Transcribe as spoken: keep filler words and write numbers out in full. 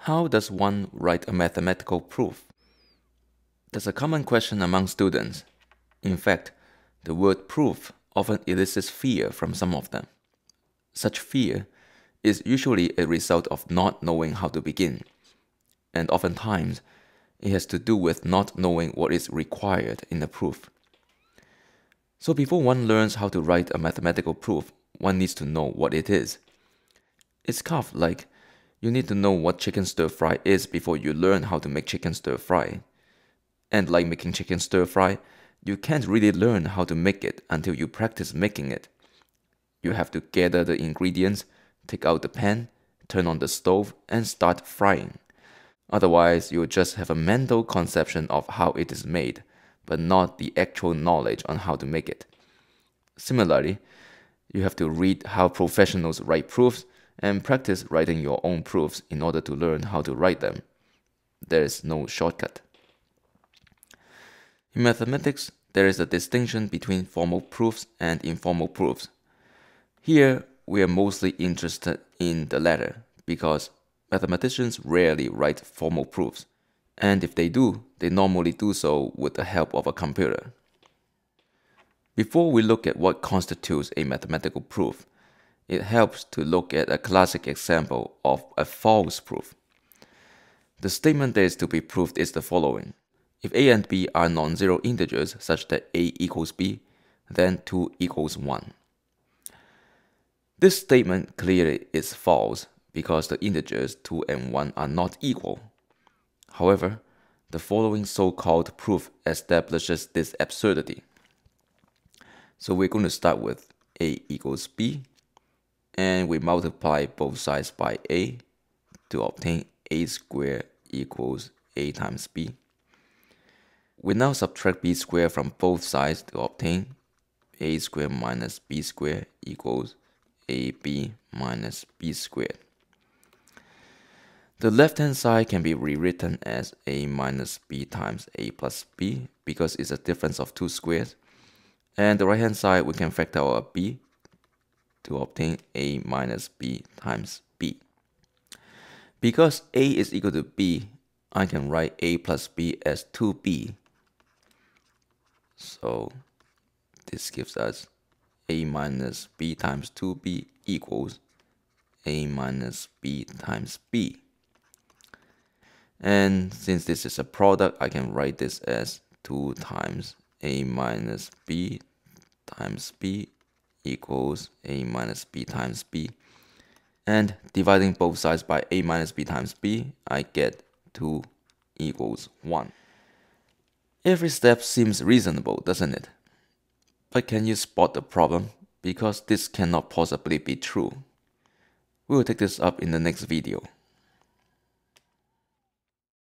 How does one write a mathematical proof? That's a common question among students. In fact, the word proof often elicits fear from some of them. Such fear is usually a result of not knowing how to begin, and oftentimes it has to do with not knowing what is required in a proof. So before one learns how to write a mathematical proof, one needs to know what it is. It's kind of like you need to know what chicken stir fry is before you learn how to make chicken stir fry. And like making chicken stir fry, you can't really learn how to make it until you practice making it. You have to gather the ingredients, take out the pan, turn on the stove, and start frying. Otherwise, you'll just have a mental conception of how it is made, but not the actual knowledge on how to make it. Similarly, you have to read how professionals write proofs and practice writing your own proofs in order to learn how to write them. There is no shortcut. In mathematics, there is a distinction between formal proofs and informal proofs. Here, we are mostly interested in the latter because mathematicians rarely write formal proofs, and if they do, they normally do so with the help of a computer. Before we look at what constitutes a mathematical proof, it helps to look at a classic example of a false proof. The statement that is to be proved is the following. If a and b are non-zero integers such that a equals b, then two equals one. This statement clearly is false because the integers two and one are not equal. However, the following so-called proof establishes this absurdity. So we're going to start with a equals b, and we multiply both sides by a to obtain a squared equals a times b. We now subtract b squared from both sides to obtain a squared minus b squared equals ab minus b squared. The left-hand side can be rewritten as a minus b times a plus b because it's a difference of two squares. And the right-hand side, we can factor out b to obtain a minus b times b. Because a is equal to b, I can write a plus b as two b. So this gives us a minus b times two b equals a minus b times b. And since this is a product, I can write this as two times a minus b times b equals a minus b times b. And dividing both sides by a minus b times b, I get two equals one. Every step seems reasonable, doesn't it? But can you spot the problem? Because this cannot possibly be true. We will take this up in the next video.